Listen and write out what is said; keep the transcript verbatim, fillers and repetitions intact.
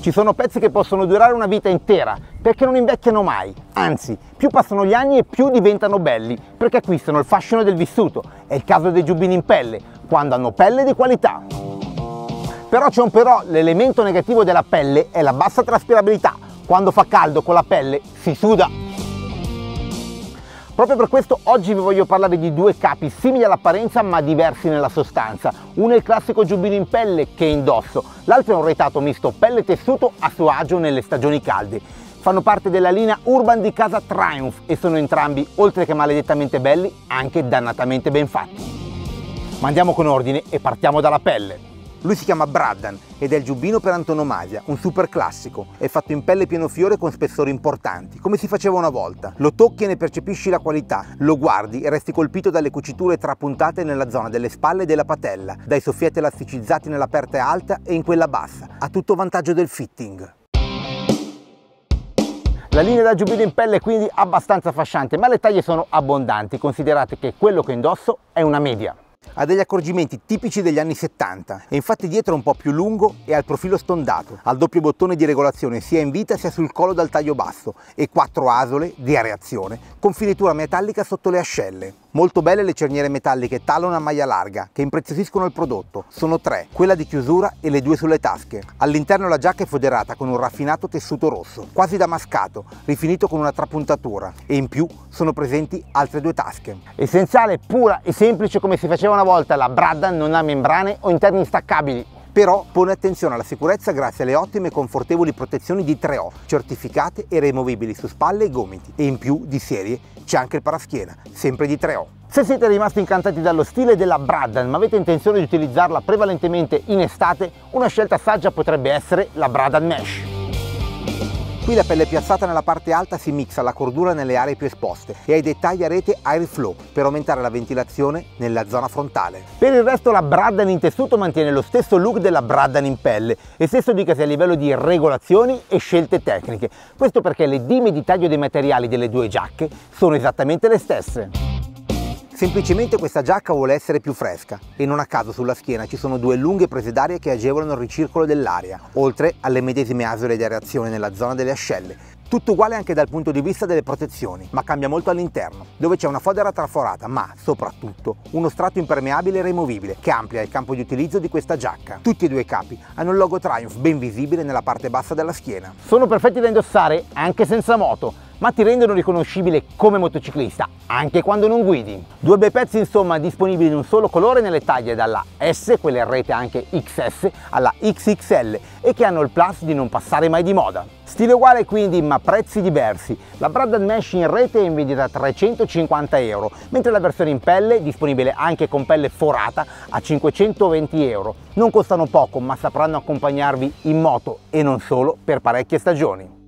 Ci sono pezzi che possono durare una vita intera perché non invecchiano mai, anzi, più passano gli anni e più diventano belli perché acquistano il fascino del vissuto. È il caso dei giubbini in pelle, quando hanno pelle di qualità. Però c'è un però, l'elemento negativo della pelle è la bassa traspirabilità. Quando fa caldo con la pelle si suda. Proprio per questo oggi vi voglio parlare di due capi simili all'apparenza ma diversi nella sostanza. Uno è il classico giubbino in pelle che indosso, l'altro è un retato misto pelle e tessuto a suo agio nelle stagioni calde. Fanno parte della linea Urban di casa Triumph e sono entrambi, oltre che maledettamente belli, anche dannatamente ben fatti. Ma andiamo con ordine e partiamo dalla pelle. Lui si chiama Braddan ed è il giubbino per antonomasia, un super classico. È fatto in pelle pieno fiore con spessori importanti, come si faceva una volta. Lo tocchi e ne percepisci la qualità, lo guardi e resti colpito dalle cuciture trapuntate nella zona delle spalle e della patella, dai soffietti elasticizzati nella parte alta e in quella bassa, a tutto vantaggio del fitting. La linea da giubbino in pelle è quindi abbastanza fasciante, ma le taglie sono abbondanti, considerate che quello che indosso è una media. Ha degli accorgimenti tipici degli anni settanta e infatti dietro è un po' più lungo e ha il profilo stondato, ha il doppio bottone di regolazione sia in vita sia sul collo dal taglio basso e quattro asole di areazione con finitura metallica sotto le ascelle. Molto belle le cerniere metalliche talon a maglia larga che impreziosiscono il prodotto. Sono tre, quella di chiusura e le due sulle tasche. All'interno la giacca è foderata con un raffinato tessuto rosso, quasi damascato, rifinito con una trapuntatura e in più sono presenti altre due tasche. Essenziale, pura e semplice come si faceva una volta, la Braddan non ha membrane o interni staccabili. Però pone attenzione alla sicurezza grazie alle ottime e confortevoli protezioni di tre O, certificate e removibili su spalle e gomiti. E in più, di serie, c'è anche il paraschiena, sempre di tre O. Se siete rimasti incantati dallo stile della Braddan ma avete intenzione di utilizzarla prevalentemente in estate, una scelta saggia potrebbe essere la Braddan Mesh. Qui la pelle piazzata nella parte alta si mixa alla cordura nelle aree più esposte e ai dettagli a rete Airflow per aumentare la ventilazione nella zona frontale. Per il resto la Braddan in tessuto mantiene lo stesso look della Braddan in pelle e stesso dicasi a livello di regolazioni e scelte tecniche. Questo perché le dime di taglio dei materiali delle due giacche sono esattamente le stesse. Semplicemente questa giacca vuole essere più fresca e non a caso sulla schiena ci sono due lunghe prese d'aria che agevolano il ricircolo dell'aria, oltre alle medesime asole di areazione nella zona delle ascelle. Tutto uguale anche dal punto di vista delle protezioni, ma cambia molto all'interno, dove c'è una fodera traforata, ma soprattutto uno strato impermeabile e removibile che amplia il campo di utilizzo di questa giacca. Tutti e due i capi hanno il logo Triumph ben visibile nella parte bassa della schiena. Sono perfetti da indossare anche senza moto, ma ti rendono riconoscibile come motociclista anche quando non guidi. Due bei pezzi insomma disponibili in un solo colore nelle taglie dalla S, quelle in rete anche X S, alla X X L e che hanno il plus di non passare mai di moda. Stile uguale quindi ma prezzi diversi. La Braddan Mesh in rete è in vendita a trecentocinquanta euro, mentre la versione in pelle, disponibile anche con pelle forata, a cinquecentoventi euro. Non costano poco ma sapranno accompagnarvi in moto e non solo per parecchie stagioni.